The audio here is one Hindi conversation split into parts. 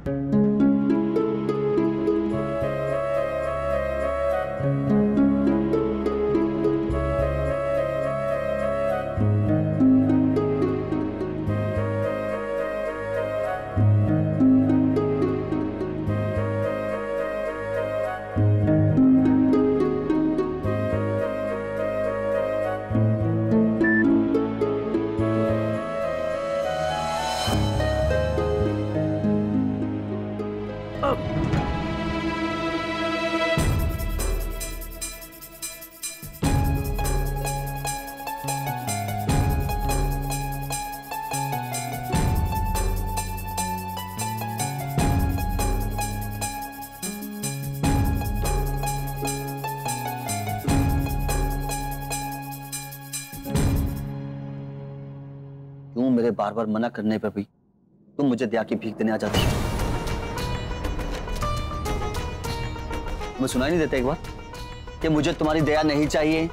क्यों मेरे बार बार मना करने पर भी तुम मुझे दया की भीख देने आ जाती हो? तुम्हें सुनाई नहीं देता एक बार कि मुझे तुम्हारी दया नहीं चाहिए?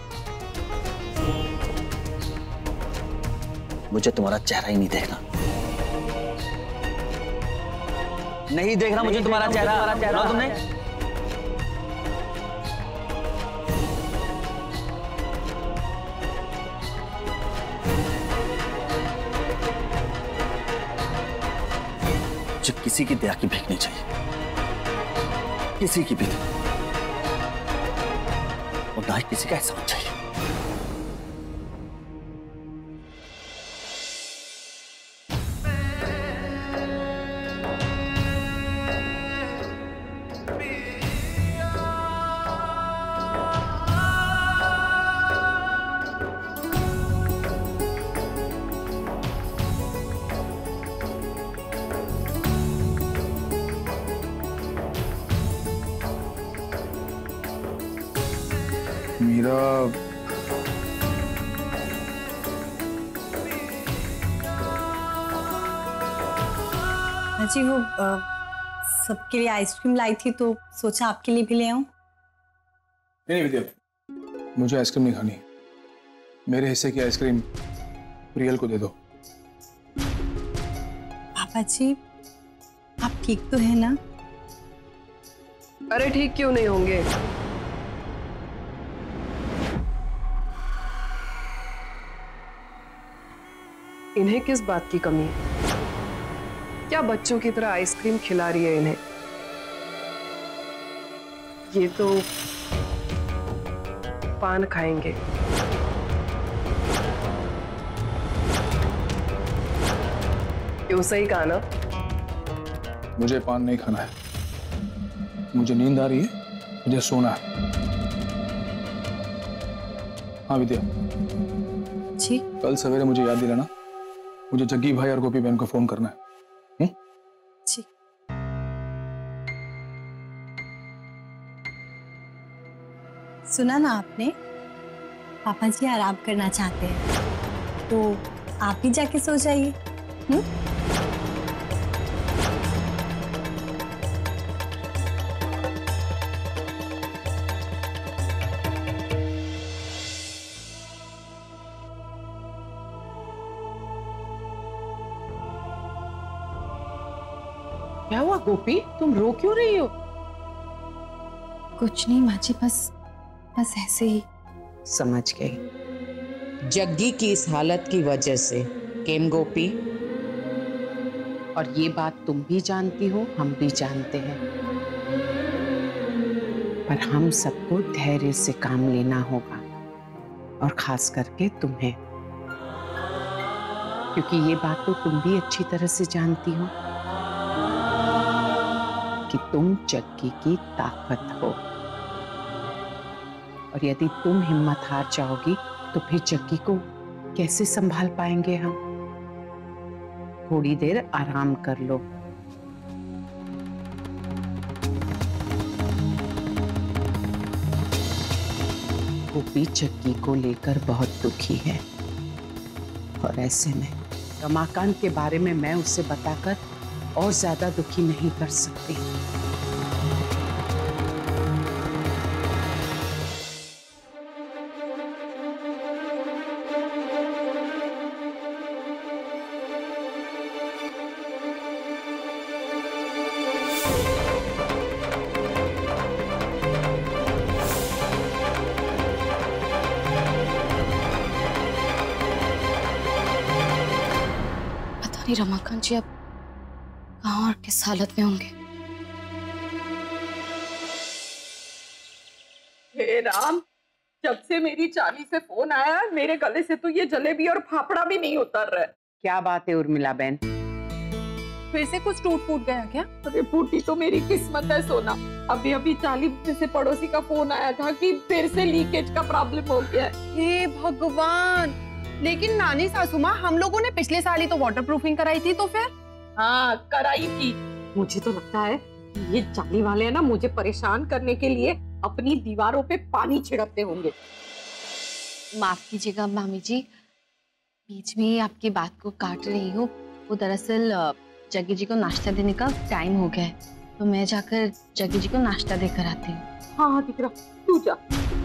मुझे तुम्हारा चेहरा ही नहीं देखना। नहीं देखना मुझे तुम्हारा चेहरा तुमने। मुझे किसी की दया की भीख नहीं चाहिए, किसी की भी, और ना ही किसी का एहसान चाहिए। मीरा, जी वो सबके लिए आइसक्रीम लाई थी तो सोचा आपके लिए भी ले आऊं। नहीं विद्या, मुझे आइसक्रीम नहीं खानी। मेरे हिस्से की आइसक्रीम प्रियल को दे दो। पापा जी आप ठीक तो है ना? अरे ठीक क्यों नहीं होंगे? इन्हें किस बात की कमी है? क्या बच्चों की तरह आइसक्रीम खिला रही है इन्हें? ये तो पान खाएंगे। क्यों, सही कहा ना? मुझे पान नहीं खाना है, मुझे नींद आ रही है, मुझे सोना है। हाँ विद्या जी, कल सवेरे मुझे याद दिलाना, मुझे जग्गी भाई और गोपी बहन को फोन करना है। जी। सुना ना आपने, पापा जी आराम करना चाहते हैं तो आप भी जाके सो जाइए। क्या हुआ गोपी, तुम रो क्यों रही हो? कुछ नहीं माँ जी, बस ऐसे ही। समझ गई। जग्गी की इस हालत की वजह से केम गोपी, और ये बात तुम भी जानती हो, हम भी जानते हैं, पर हम सबको धैर्य से काम लेना होगा, और खास करके तुम्हें, क्योंकि ये बात तो तुम भी अच्छी तरह से जानती हो कि तुम जग्गी की ताकत हो, और यदि तुम हिम्मत हार जाओगी तो फिर जग्गी को कैसे संभाल पाएंगे हम? थोड़ी देर आराम कर लो। गोपी जग्गी को लेकर बहुत दुखी है, और ऐसे में रमाकांत के बारे में मैं उसे बताकर और ज्यादा दुखी नहीं कर सकती। नहीं रमाकांत जी अब कहाँ और किस हालत में होंगे। हे राम, जब से मेरी चाली से फोन आया मेरे गले से तो ये जलेबी और फाफड़ा भी नहीं उतर रहा है। क्या बात है उर्मिला बहन? फिर से कुछ टूट फूट गया क्या? अरे फूटी तो मेरी किस्मत है सोना। अभी अभी 40 से पड़ोसी का फोन आया था कि फिर से लीकेज का प्रॉब्लम हो गया है। हे भगवान, लेकिन नानी सासू माँ हम लोगों ने पिछले साल ही तो वाटरप्रूफिंग कराई थी, तो फिर? हाँ कराई थी। मुझे तो लगता है ये जाली वाले है ना मुझे परेशान करने के लिए अपनी दीवारों पे पानी छिड़कते होंगे। माफ कीजिएगा मामी जी, बीच में ही आपकी बात को काट रही हूँ। वो दरअसल जग्गी जी को नाश्ता देने का टाइम हो गया है, तो मैं जाकर जग्गी जी को नाश्ता देकर आती हूँ। हाँ हाँ दिख रहा, तू जा।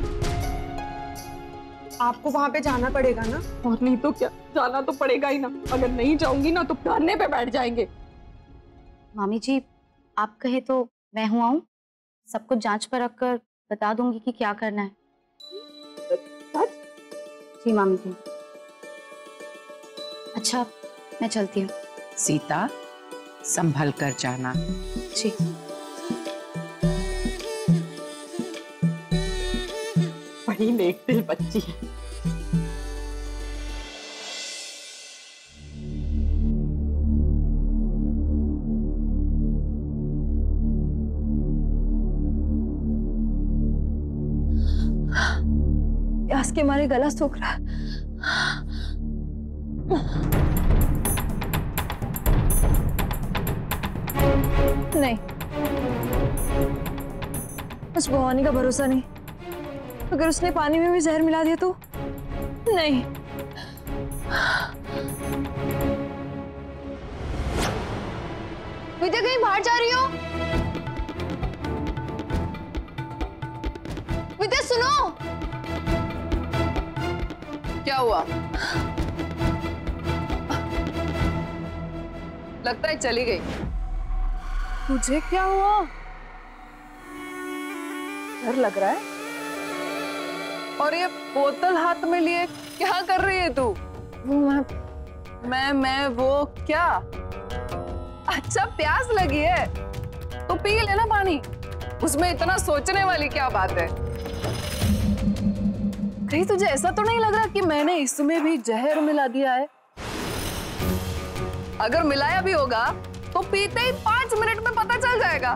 आपको वहाँ पे जाना पड़ेगा ना? और नहीं तो क्या, जाना तो पड़ेगा ही ना। अगर नहीं जाऊंगी ना तो धरने पे बैठ जाएंगे। मामी जी आप कहे तो मैं हूँ आऊँ, सब कुछ जांच पर रखकर बता दूंगी कि क्या करना है। सच? जी मामी जी। अच्छा मैं चलती हूँ। सीता संभल कर जाना। जी। बड़ी नेक दिल बच्ची है। प्यास के मारे गला सूख रहा है। नहीं, उस भवानी का भरोसा नहीं। अगर उसने पानी में भी जहर मिला दिया तो? नहीं। विद्या कहीं बाहर जा रही हो? विद्या सुनो। क्या हुआ? लगता है चली गई। तुझे क्या हुआ? डर लग रहा है। और ये बोतल हाथ में लिए क्या कर रही है तू? मैं वो क्या? अच्छा प्यास लगी है तो पी लेना पानी, उसमें इतना सोचने वाली क्या बात है? कहीं तुझे ऐसा तो नहीं लग रहा कि मैंने इसमें भी जहर मिला दिया है? अगर मिलाया भी होगा तो पीते ही 5 मिनट में पता चल जाएगा।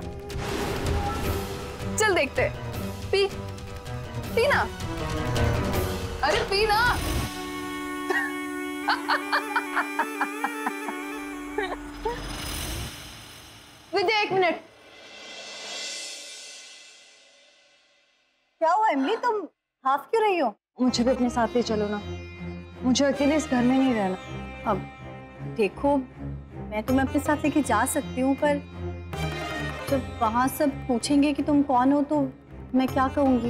चल देखते, पी पी ना। अरे पी ना। विद्या 1 मिनट। क्या हुआ इमली, तुम हाफ क्यों रही हो? मुझे भी अपने साथ ले चलो ना, मुझे अकेले इस घर में नहीं रहना। अब देखो मैं तुम्हें अपने साथ लेके जा सकती हूँ, पर जब वहां सब पूछेंगे कि तुम कौन हो तो मैं क्या कहूँगी?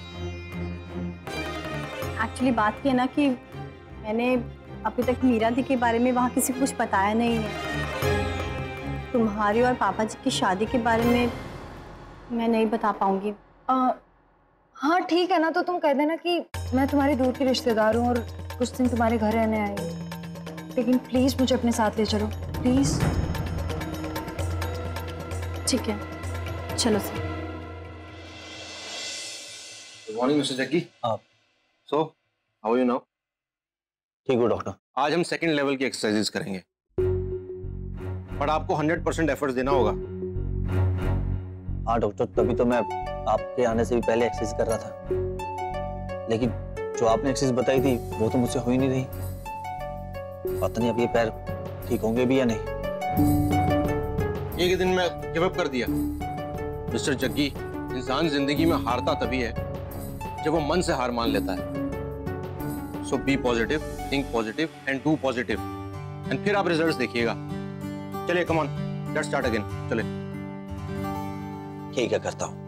एक्चुअली बात ये है ना कि मैंने अभी तक मीरा दी के बारे में वहाँ किसी को कुछ बताया नहीं है। तुम्हारी और पापा जी की शादी के बारे में मैं नहीं बता पाऊंगी। हाँ ठीक है ना, तो तुम कह देना कि मैं तुम्हारी दूर की रिश्तेदार हूँ और कुछ दिन तुम्हारे घर रहने आई हूँ, लेकिन प्लीज मुझे अपने साथ ले चलो प्लीज। ठीक है चलो sir. Good morning mister Jaggi. So how are you now? ठीक हो डॉक्टर। आज हम सेकंड लेवल की एक्सरसाइजेस करेंगे, बट आपको 100% एफर्ट्स देना होगा। हाँ डॉक्टर, तभी तो मैं आपके आने से भी पहले एक्सरसाइज कर रहा था, लेकिन जो आपने एक्सरसाइज बताई थी वो तो मुझसे हो ही नहीं रही। पता नहीं अब ये पैर ठीक होंगे भी या नहीं। एक दिन में गिव अप कर दिया। मिस्टर जग्गी, इंसान जिंदगी में हारता तभी है जब वो मन से हार मान लेता है। So be positive, think positive and do positive, and फिर आप रिजल्ट्स देखिएगा। चलिए come on, let's start again. चले। ठीक है करता हूँ।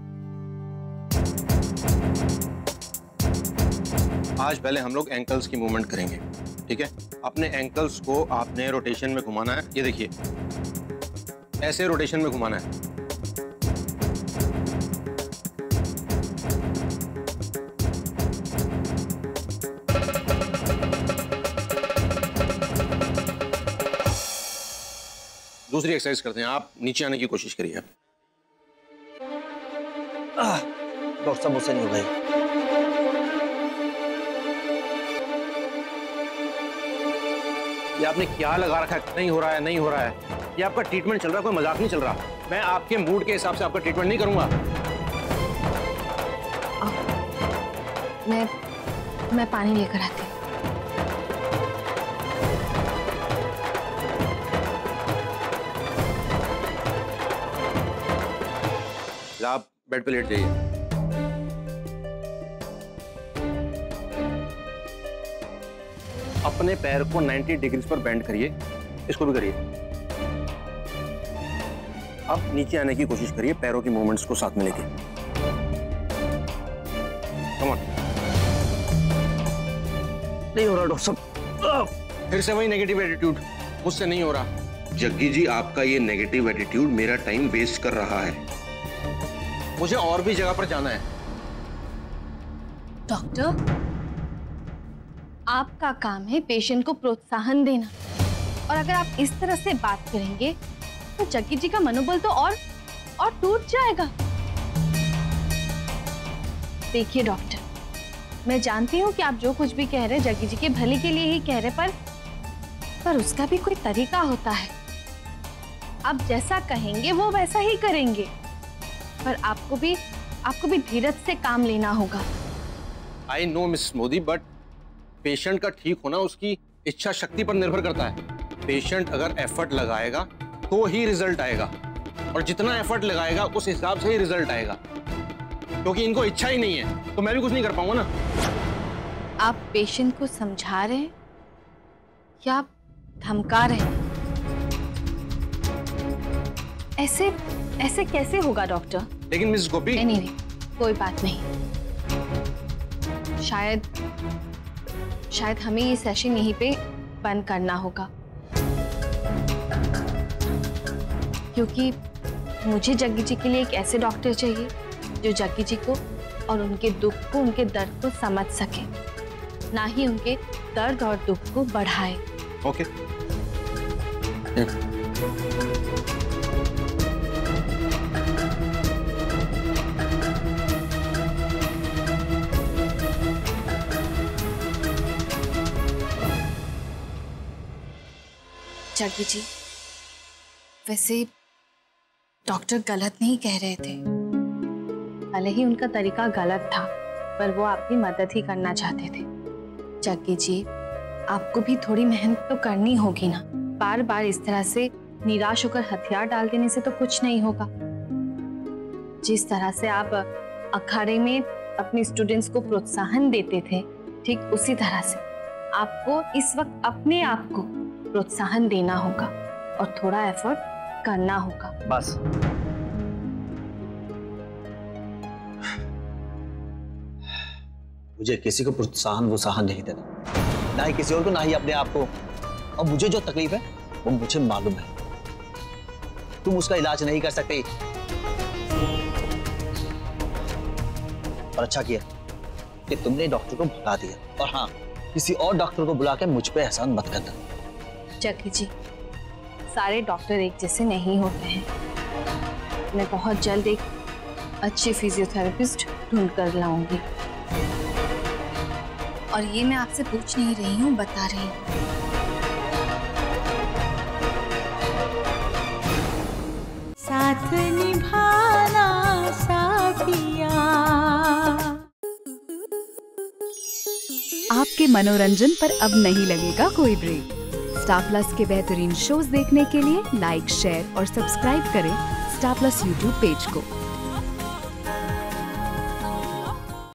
आज पहले हम लोग एंकल्स की मूवमेंट करेंगे, ठीक है? अपने एंकल्स को आपने रोटेशन में घुमाना है। ये देखिए, ऐसे रोटेशन में घुमाना है। दूसरी एक्सरसाइज करते हैं, आप नीचे आने की कोशिश करिए। डॉक्टर साहब मुझसे नहीं हो गई। ये आपने क्या लगा रखा है, नहीं हो रहा है, नहीं हो रहा है, ये आपका ट्रीटमेंट चल रहा है, कोई मजाक नहीं चल रहा। मैं आपके मूड के हिसाब से आपका ट्रीटमेंट नहीं करूंगा। मैं पानी लेकर आती हूँ। आप बेड पे लेट जाइए। अपने पैर को 90 डिग्री पर बेंड करिए, इसको भी करिए। अब नीचे आने की कोशिश करिए, पैरों की मूवमेंट्स को साथ में लेके। Come on. नहीं हो रहा डॉक्टर साहब। फिर से वही नेगेटिव एटीट्यूड, मुझसे नहीं हो रहा। जग्गी जी, आपका ये नेगेटिव एटीट्यूड मेरा टाइम वेस्ट कर रहा है। मुझे और भी जगह पर जाना है। डॉक्टर, आपका काम है पेशेंट को प्रोत्साहन देना, और अगर आप इस तरह से बात करेंगे तो जग्गी जी का मनोबल तो और टूट जाएगा। देखिए डॉक्टर, मैं जानती हूँ कि आप जो कुछ भी कह रहे हैं जग्गी जी के भले के लिए ही कह रहे, पर उसका भी कोई तरीका होता है। आप जैसा कहेंगे वो वैसा ही करेंगे, पर आपको भी धीरज से काम लेना होगा। I know miss Modi, but patient का ठीक होना उसकी इच्छा शक्ति पर निर्भर करता है। पेशेंट अगर एफर्ट लगाएगा तो ही रिजल्ट आएगा, और जितना एफर्ट लगाएगा उस हिसाब से ही रिजल्ट आएगा। क्योंकि इनको इच्छा ही नहीं है तो मैं भी कुछ नहीं कर पाऊंगा ना। आप पेशेंट को समझा रहे हैं या आप धमका रहे हैं? ऐसे कैसे होगा डॉक्टर? लेकिन मिस गोपी, एनीवे, कोई बात नहीं। शायद हमें ये सेशन यहीं पे बंद करना होगा, क्योंकि मुझे जग्गी जी के लिए एक ऐसे डॉक्टर चाहिए जो जग्गी जी को और उनके दुख को, उनके दर्द को समझ सके, ना ही उनके दर्द और दुख को बढ़ाए। ओके। जग्गी जी, वैसे डॉक्टर गलत नहीं कह रहे थे। भले ही उनका तरीका गलत था, पर वो आपकी मदद ही करना चाहते थे। जग्गी जी, आपको भी थोड़ी मेहनत तो करनी होगी ना। बार बार इस तरह से निराश होकर हथियार डाल देने से तो कुछ नहीं होगा। जिस तरह से आप अखाड़े में अपने स्टूडेंट्स को प्रोत्साहन देते थे, ठीक उसी तरह से आपको इस वक्त अपने आप को प्रोत्साहन देना होगा और थोड़ा एफर्ट करना होगा। बस मुझे किसी को प्रोत्साहन वोत्साहन नहीं देना, ना ही किसी और को, ना ही अपने आप को। और मुझे जो तकलीफ है वो मुझे मालूम है। तुम उसका इलाज नहीं कर सकते, और अच्छा किया कि तुमने डॉक्टर को भगा दिया। और हाँ, किसी और डॉक्टर को बुला के मुझ पे एहसान मत करना। जग्गी जी, सारे डॉक्टर एक जैसे नहीं होते हैं। मैं बहुत जल्द एक अच्छी फिजियोथेरेपिस्ट ढूंढ कर लाऊंगी। और ये मैं आपसे पूछ नहीं रही हूँ, बता रही हूँ। साथ निभाना साथिया। आपके मनोरंजन पर अब नहीं लगेगा कोई ब्रेक। स्टार प्लस के बेहतरीन शोज देखने के लिए लाइक, शेयर और सब्सक्राइब करें स्टार प्लस यूट्यूब पेज को।